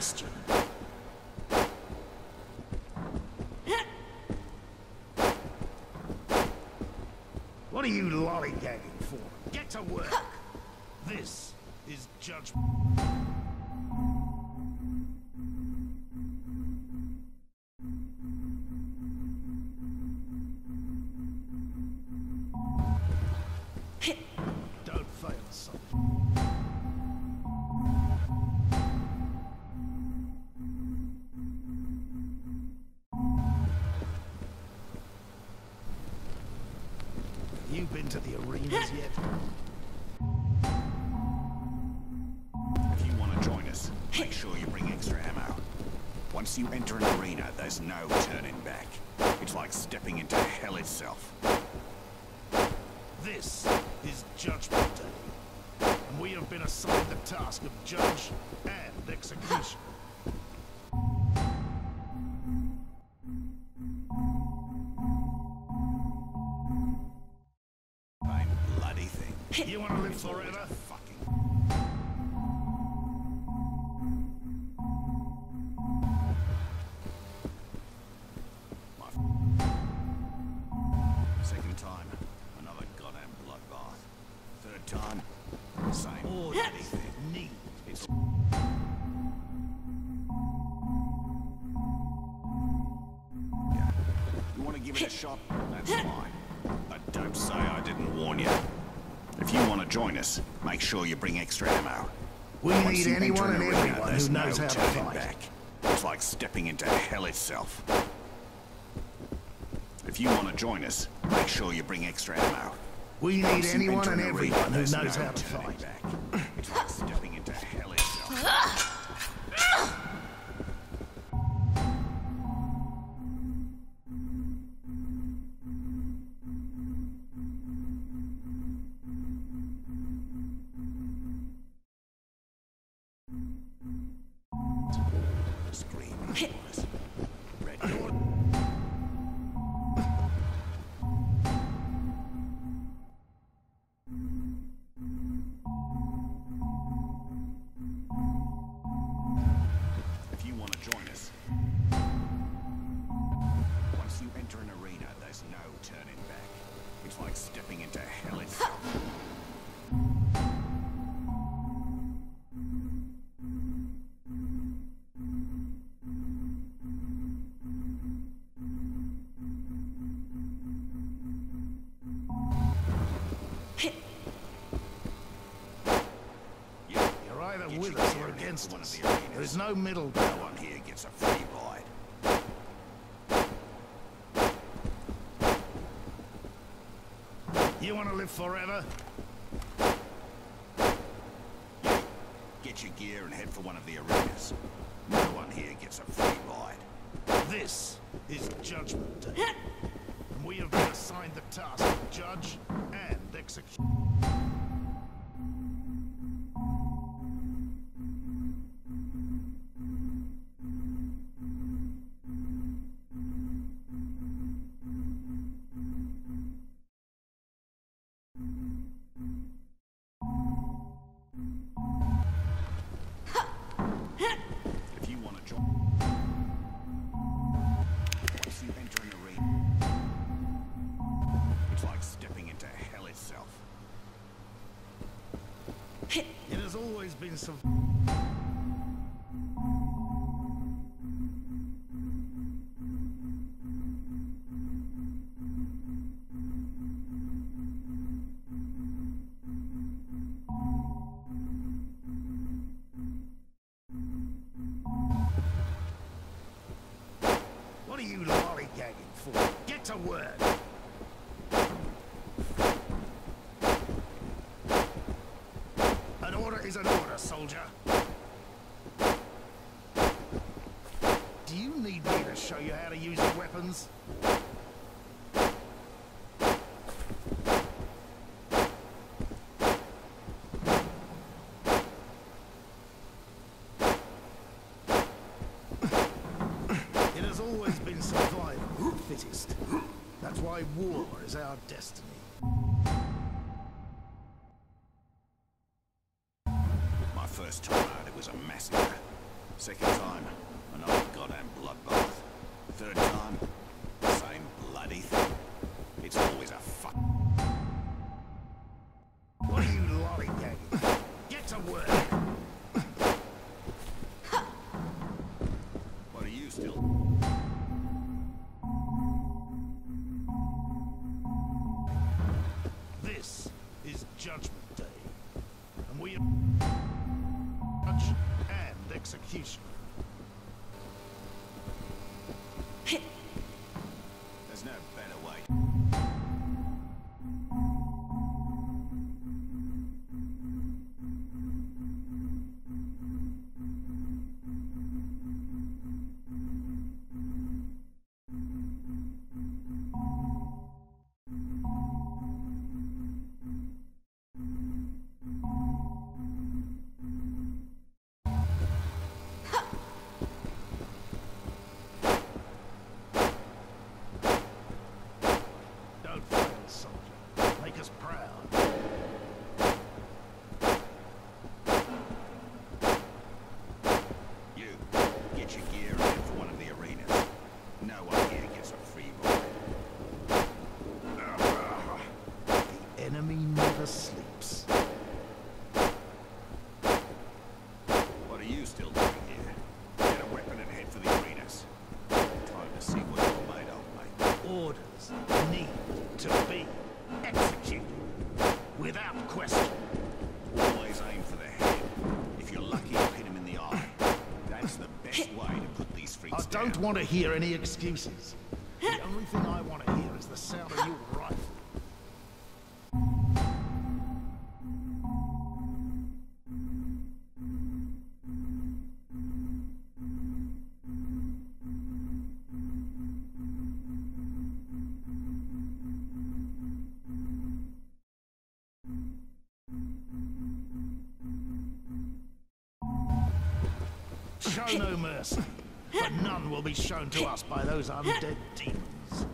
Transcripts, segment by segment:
question. What are you lollygagging for? Get to work! This is judgment. Don't fail, son. You been to the arenas yet? If you want to join us, make sure you bring extra ammo. Once you enter an arena, there's no turning back. It's like stepping into hell itself. This is Judgment Day, and we have been assigned the task of judge and execution. Same bloody thing. You want to live forever? Second time, another goddamn bloodbath. Third time, same bloody thing. Neat. It's... Yeah. You want to give it a shot? That's fine. But don't say I didn't warn you. If you want to join us, make sure you bring extra ammo. We Once need you anyone enter and an arena, everyone there's who knows no how to turning fight. back. It's like stepping into hell itself. If you want to join us, make sure you bring extra ammo. We need Once you anyone enter and an everyone arena, who there's knows no how to turning fight. back. It's like stepping into hell itself. Screaming boys. Red door. If you want to join us, once you enter an arena, there's no turning back. It's like stepping into hell itself. You're either Get with your us gear or and head against to one of us. the arenas. There's no middle No ground. one here gets a free ride. You want to live forever? Get your gear and head for one of the arenas. No one here gets a free ride. This is Judgment Day, and we have been assigned the task of judge and execute. If you want to join, once you enter an arena, it's like stepping into hell itself. It has always been some. What are you lollygagging for? Get to work! An order is an order, soldier. Do you need me to show you how to use your weapons? It has always been survival of the fittest. That's why war is our destiny. My first time out, it was a massacre. Second time, another goddamn bloodbath. Third time, same bloody thing. It's always a fuck. What are you lollygagging? Get to work! What are you still? This is Judgment Day, and we are judge and executioner. There's no better way. Don't fail, soldier. Make us proud. You, get your gear and head for one of the arenas. No one here gets a free boy. The enemy never sleeps. What are you still doing here? Get a weapon and head for the arenas. Time to see what you're made of, mate. Orders need to be executed without question. Always aim for the head. If you're lucky, you'll hit him in the eye. That's the best way to put these I freaks don't down. want to hear any excuses. The only thing I want to hear is the sound of your rifle. Show no mercy, but none will be shown to us by those undead demons.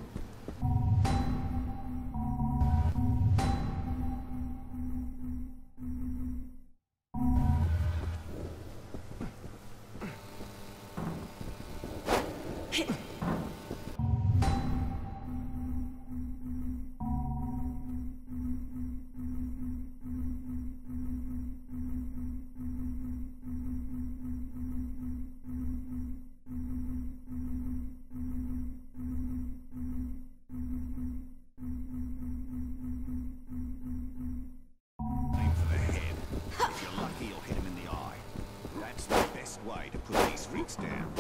Aim for the head. If you're lucky, you'll hit him in the eye. That's the best way to put these freaks down.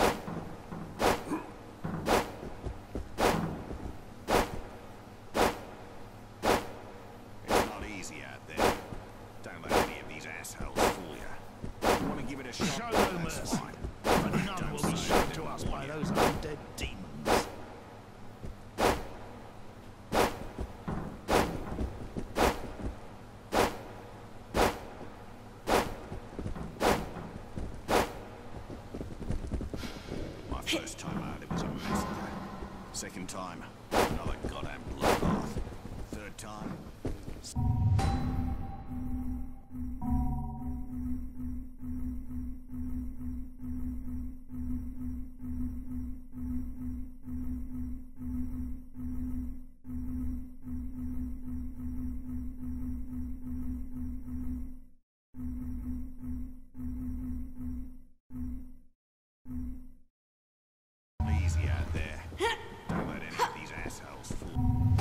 It's not easy out there. Don't let any of these assholes fool you. You want to give it a shot? Show no That's mercy, fine. but none Don't will be say shown I to us didn't by warn you. those undead demons. My first time out, it was a massacre. Second time, another goddamn bloodbath. Third time, easy out there. Don't let any of these assholes fool.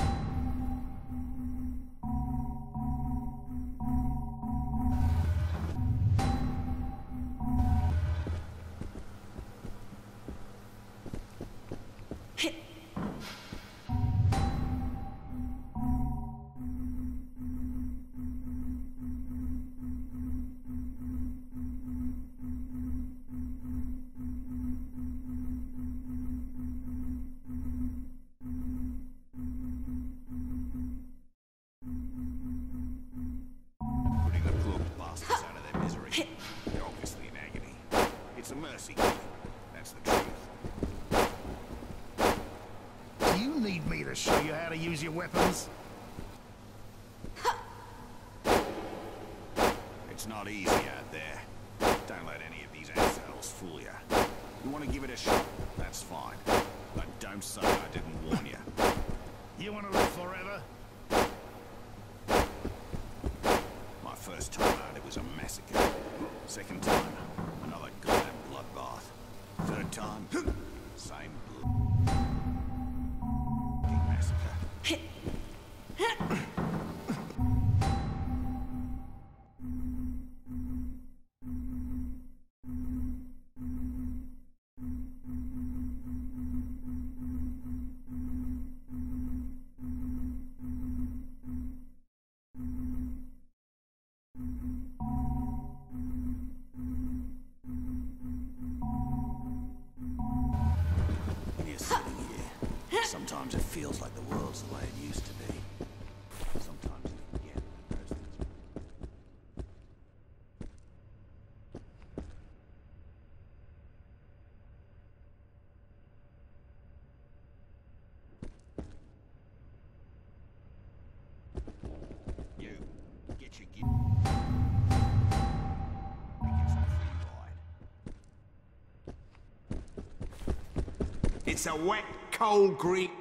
Putting the poor bastards out of their misery. They're obviously in agony. It's a mercy killing. That's the truth. Do you need me to show you how to use your weapons? It's not easy out there. Don't let any of these assholes fool you. You want to give it a shot? That's fine. But don't say I didn't warn you. You want to live forever? My first time out, it was a massacre. Second time, another goddamn bloodbath. Third time, same massacre. Sometimes it feels like the world's the way it used to be. Sometimes you forget that those things. You, get your gear. Make it some free ride. It's a wet, cold Greek.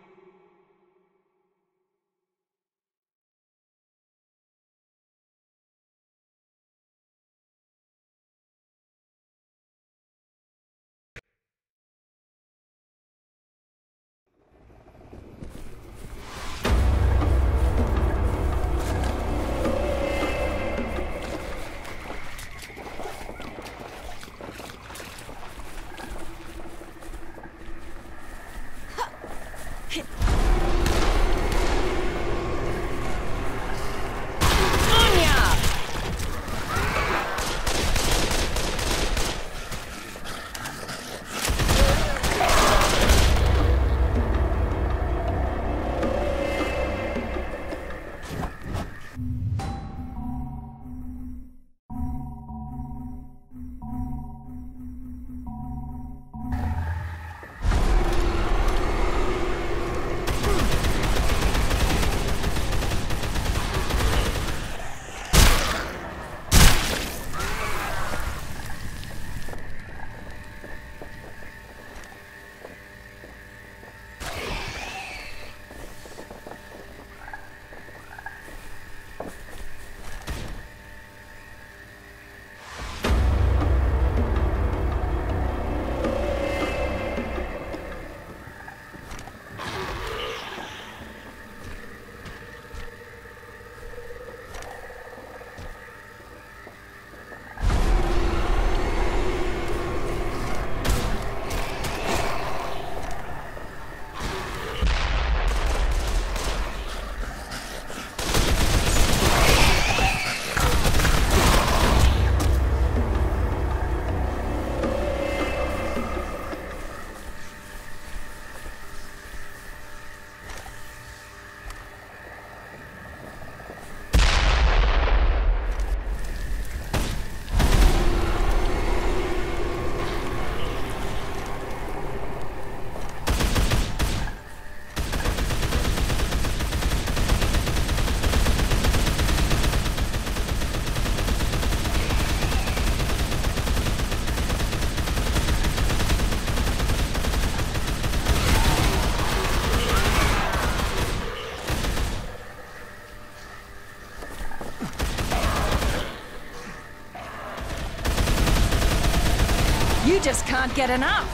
You just can't get enough.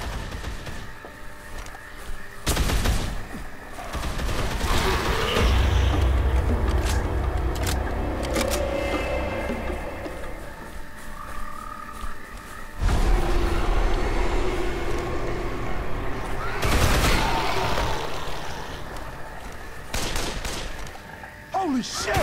Holy shit!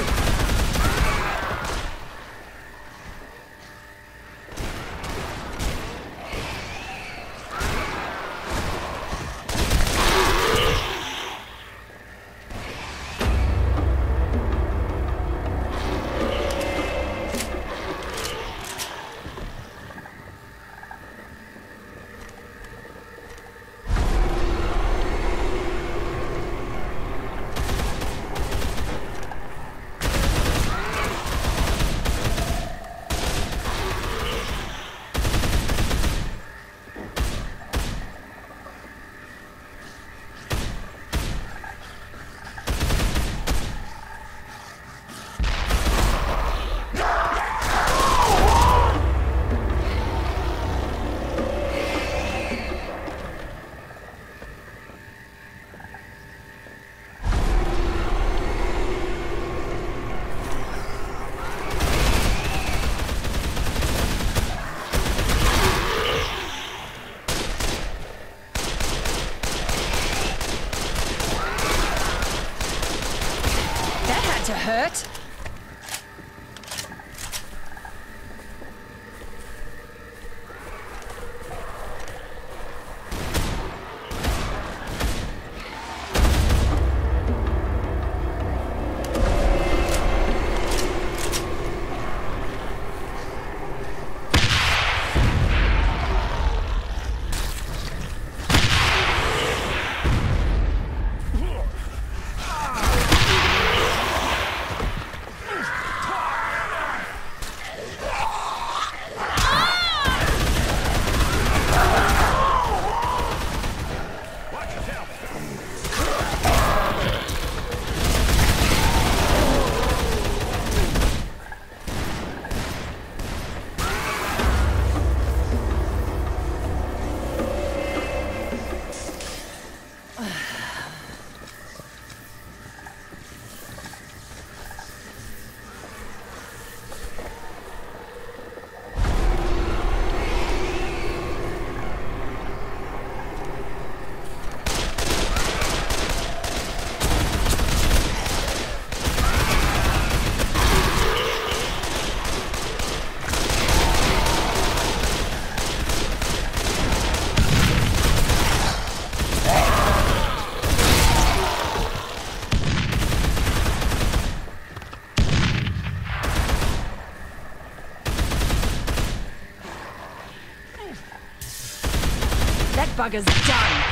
hurt. That bugger's done.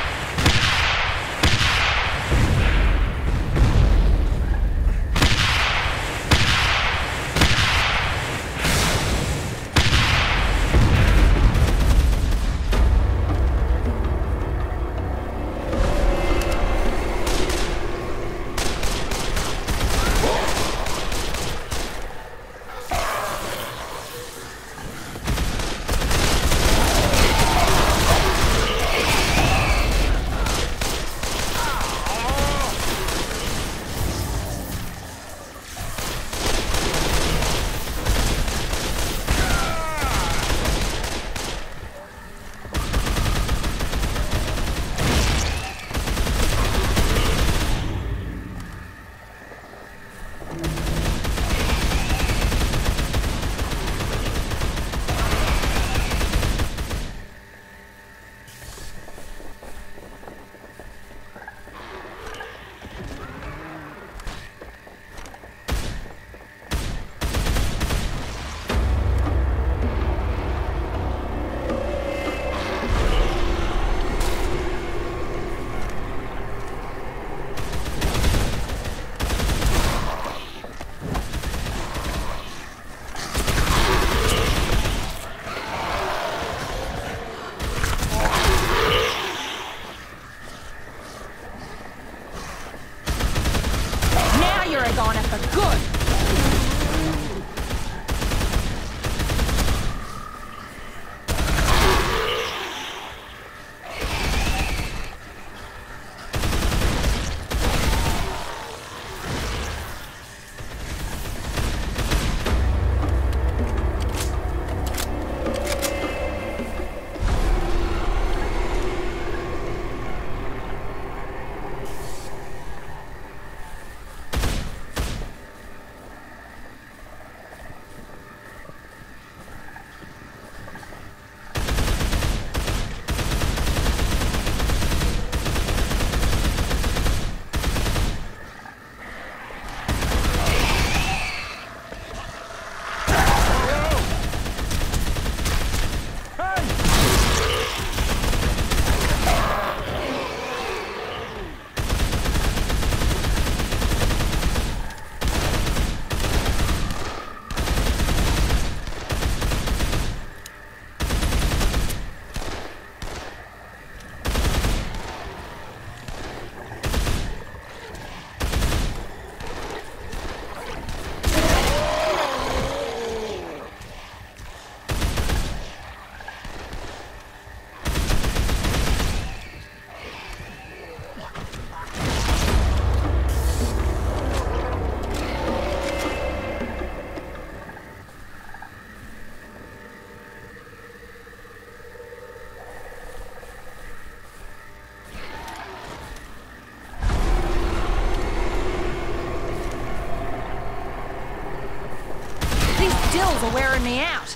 for wearing me out.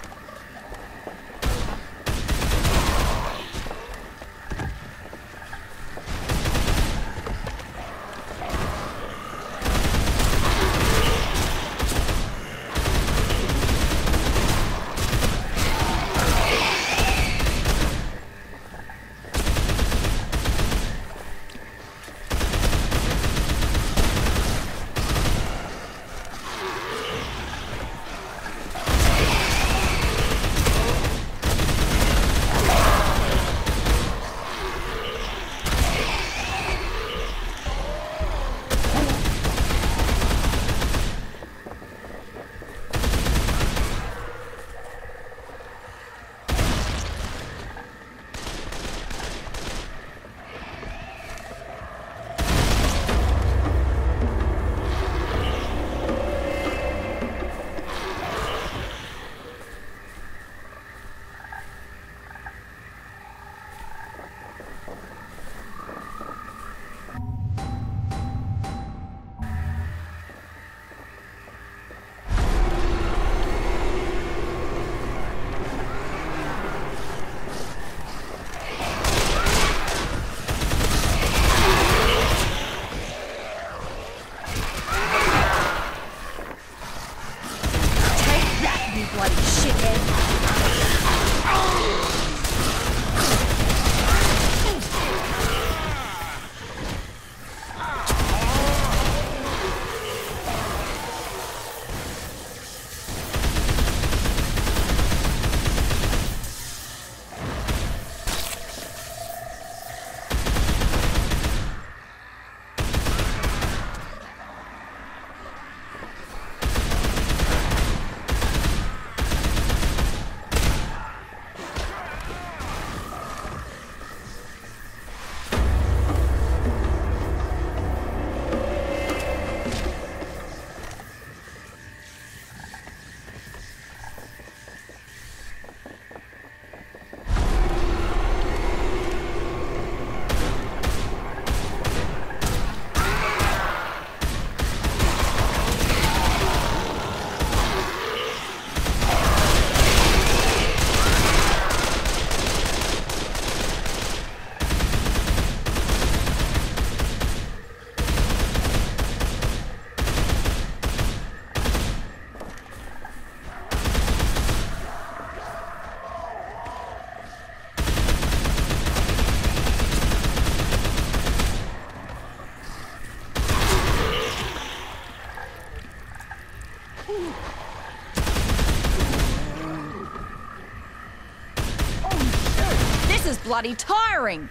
Bloody shithead. This is bloody tiring!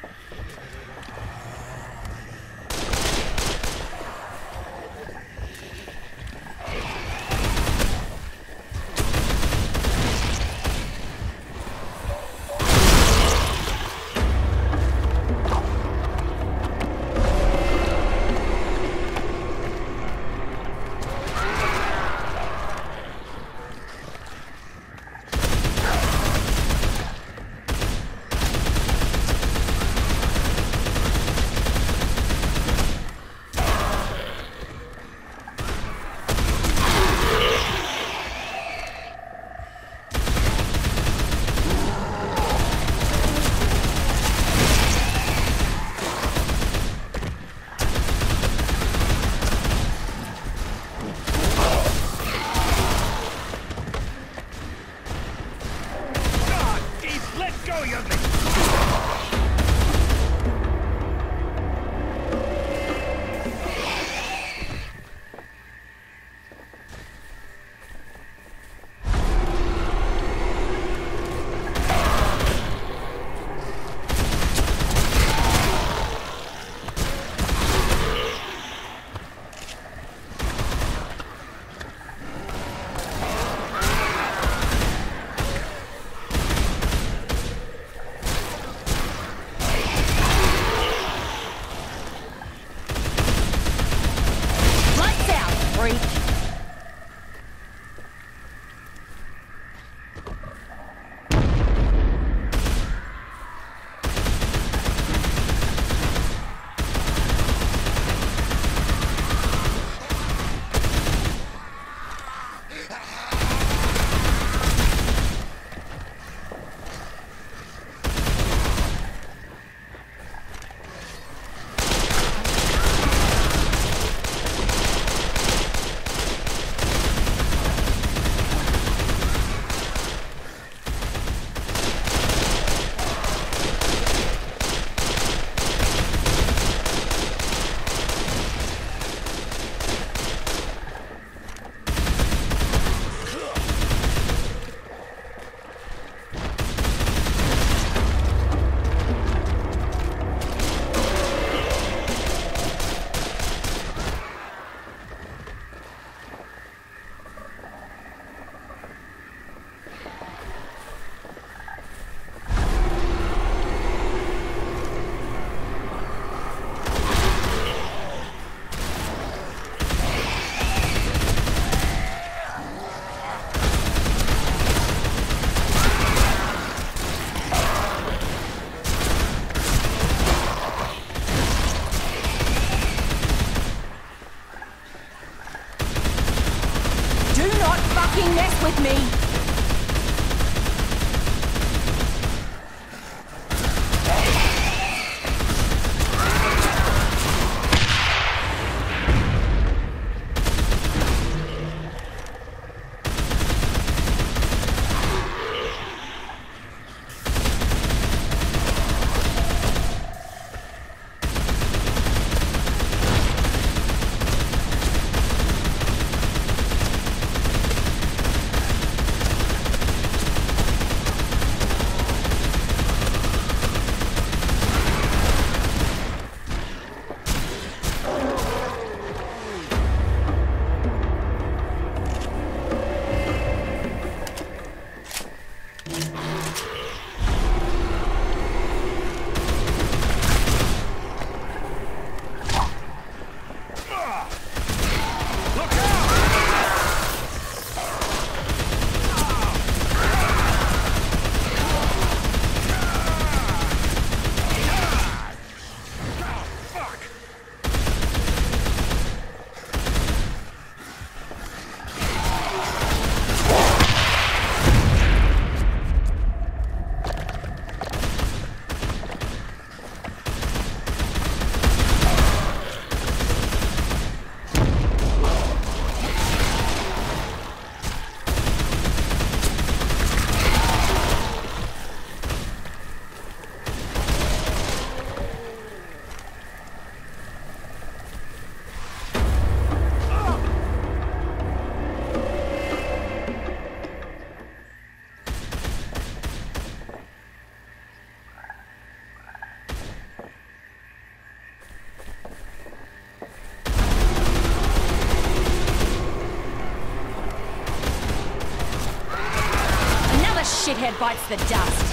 head bites the dust.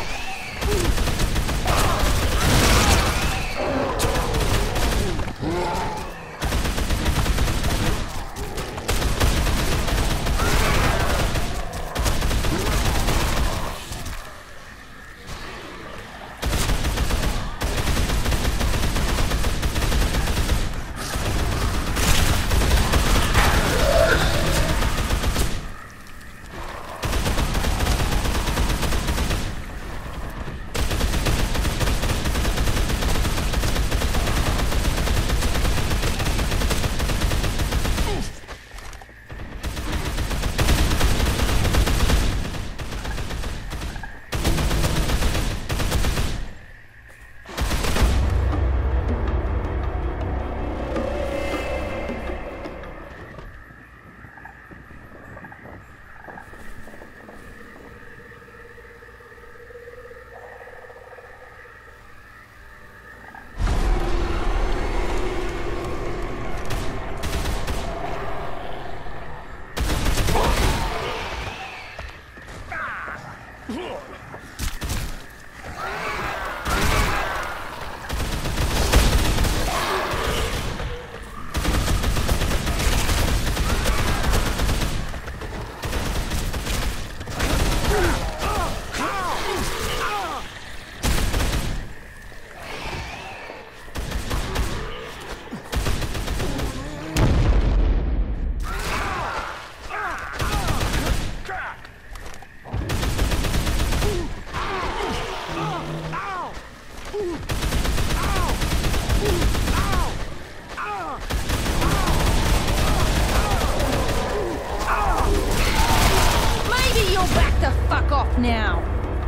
Back the fuck off now!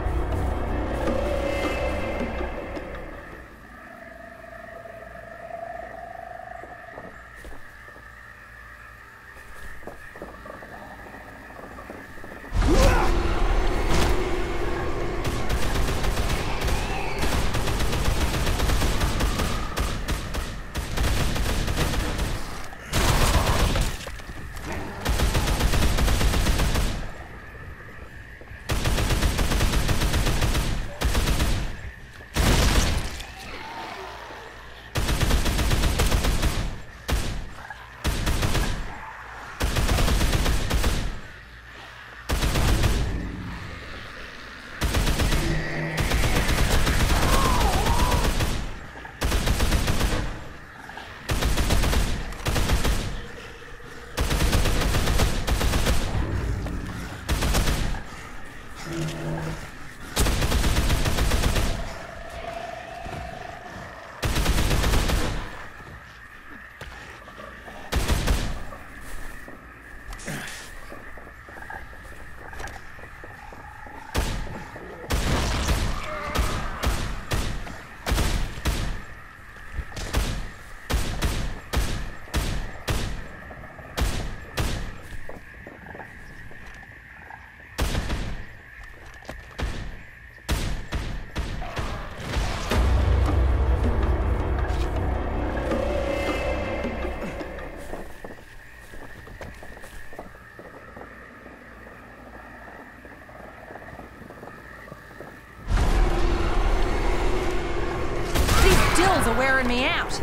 Dills are wearing me out.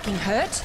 anything hurt?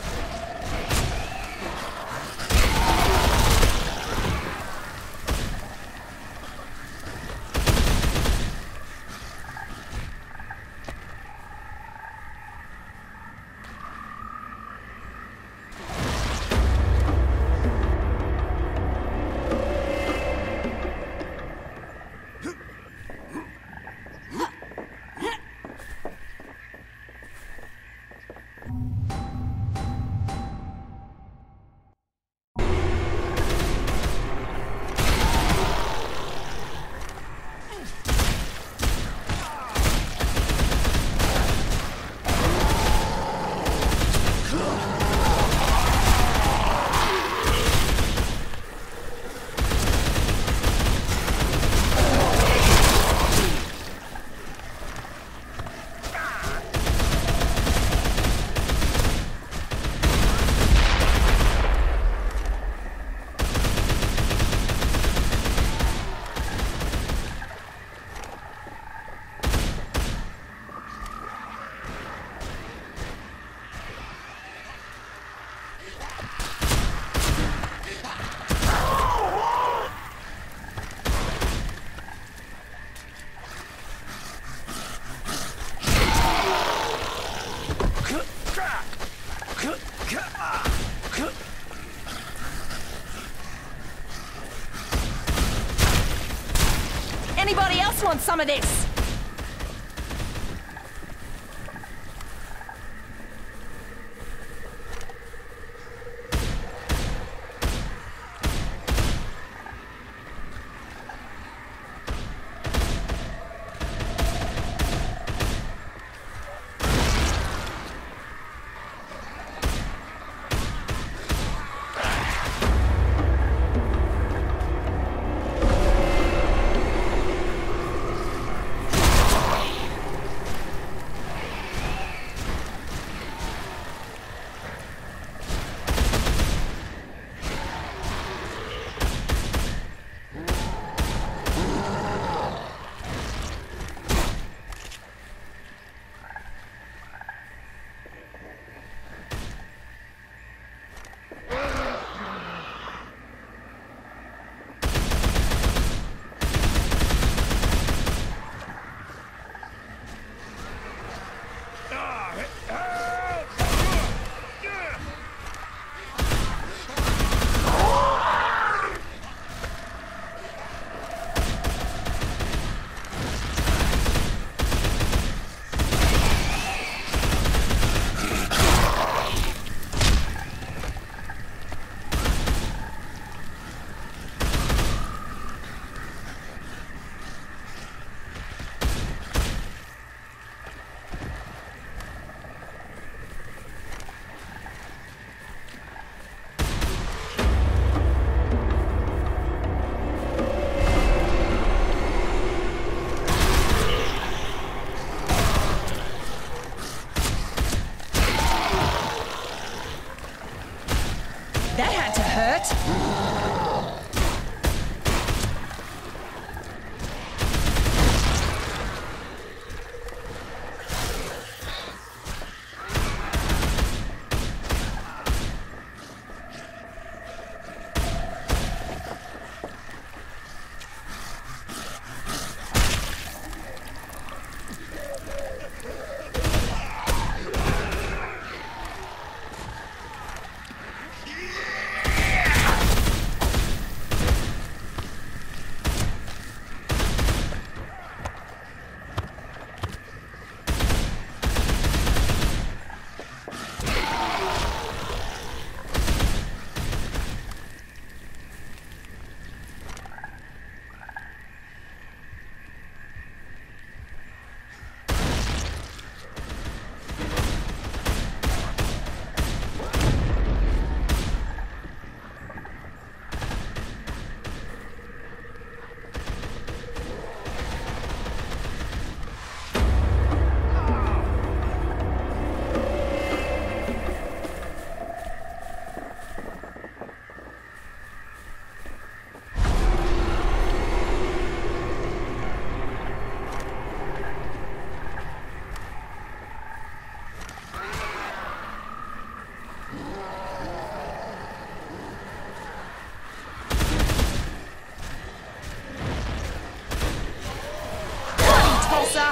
Anybody else want some of this? officer.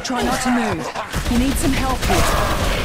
Try not to move. You need some help here.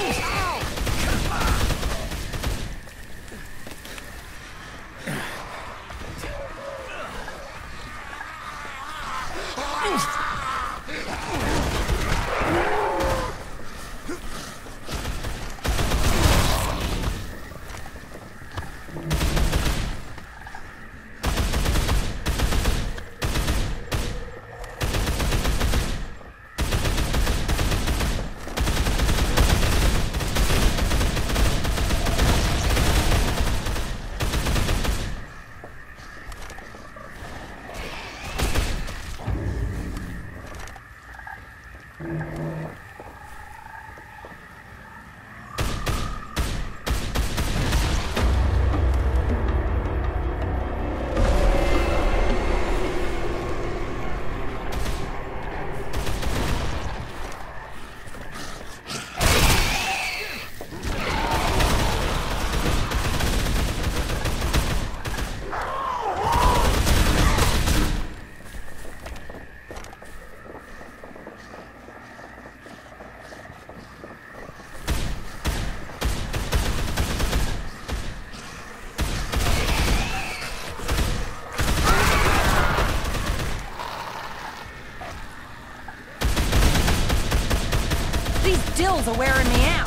Dills are wearing me out.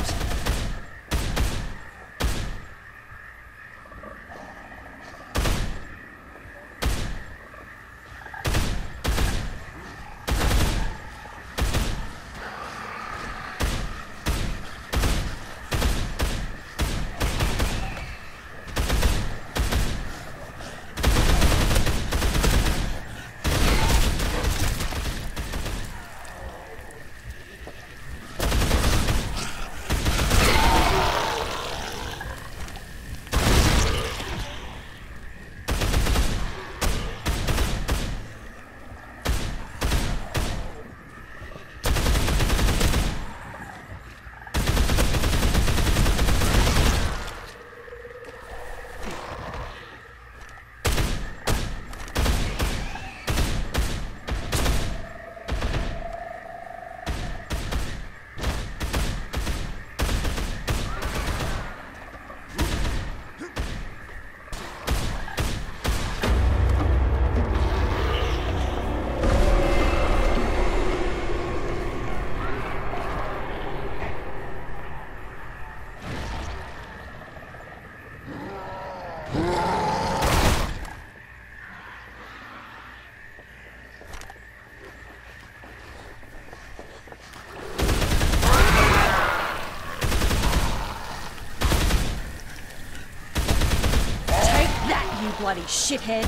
Bloody shithead.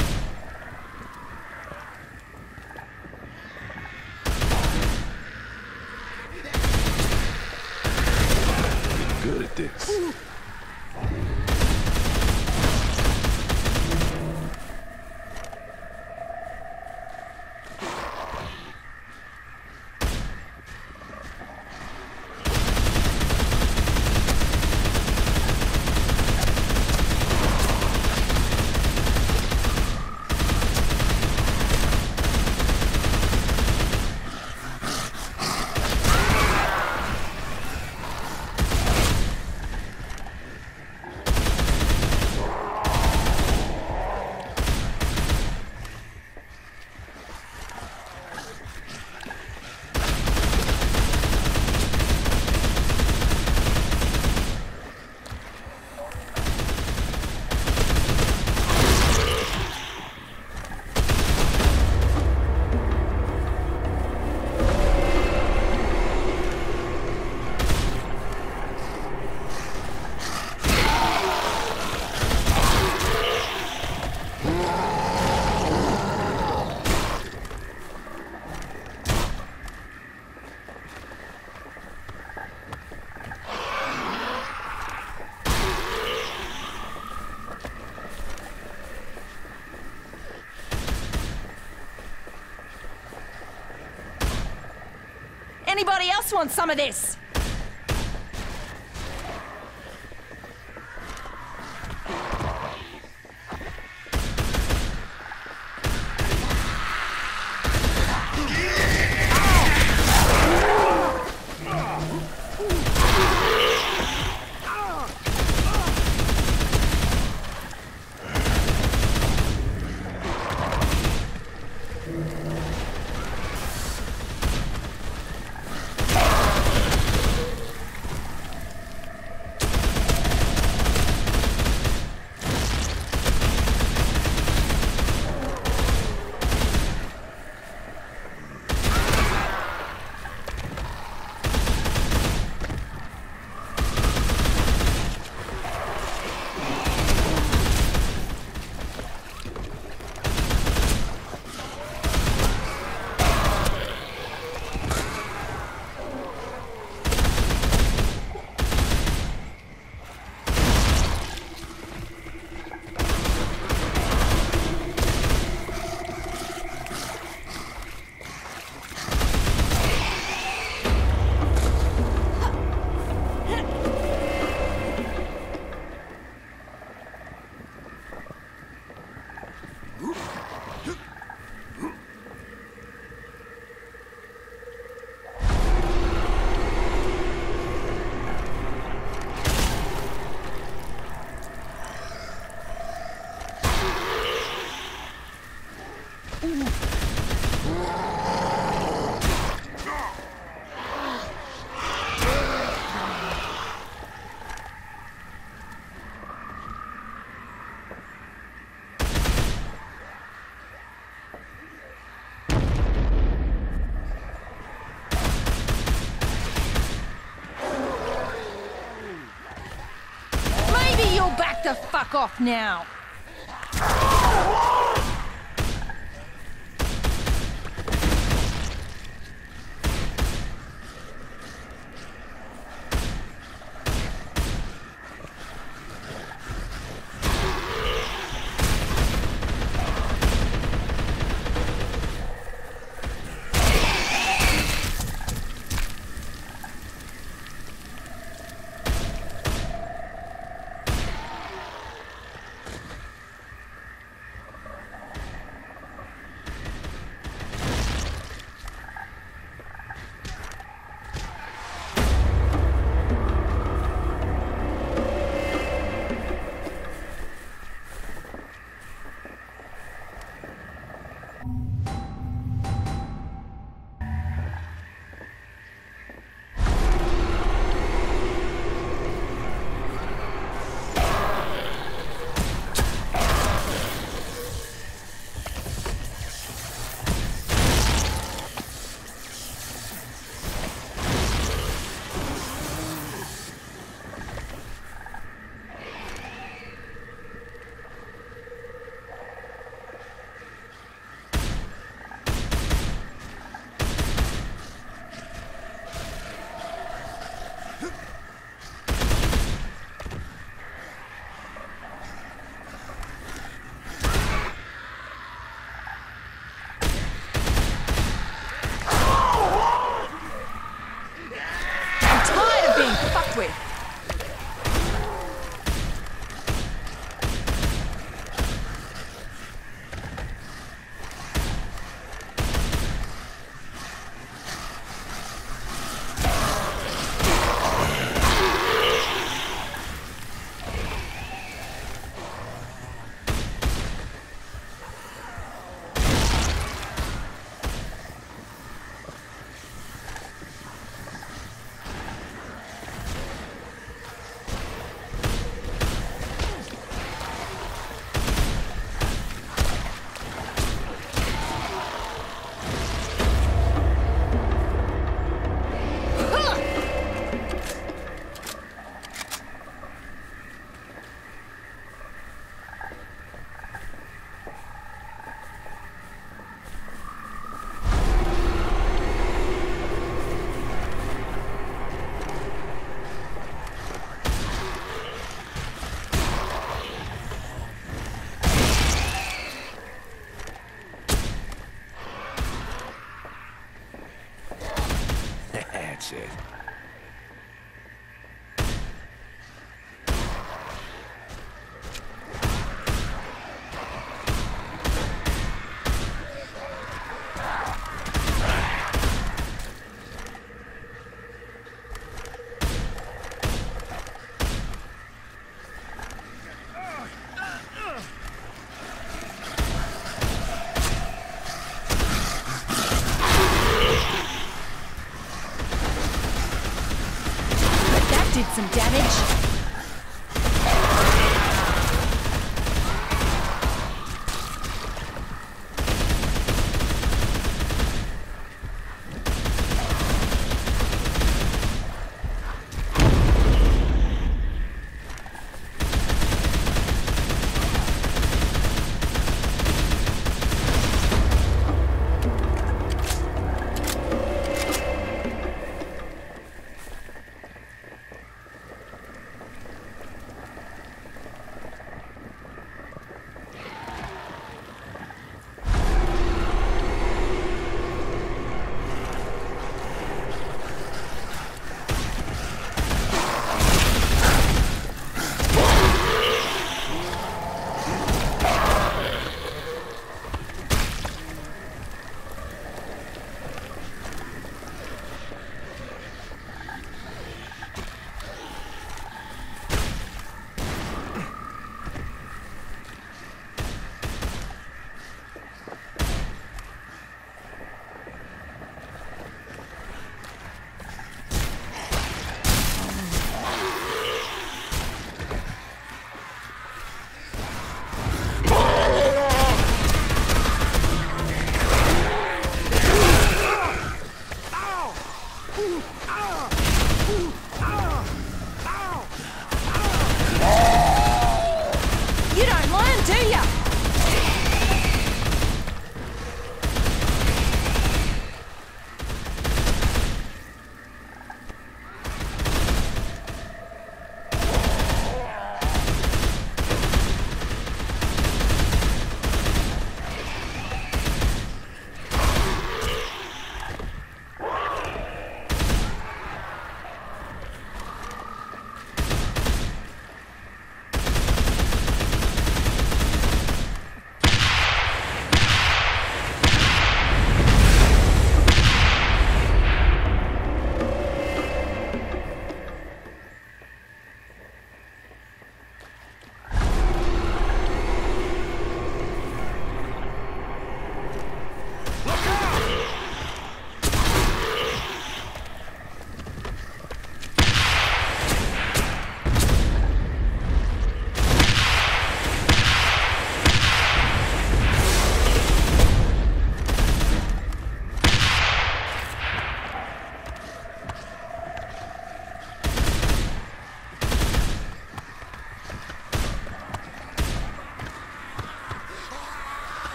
Good at this. Anybody else want some of this? the fuck off now!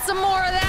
some more of that?